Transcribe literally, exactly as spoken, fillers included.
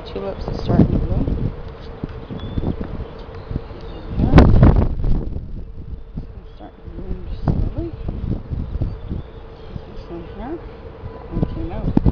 tulips are starting to bloom. Yeah, starting to bloom just slowly. This one here, that one came out.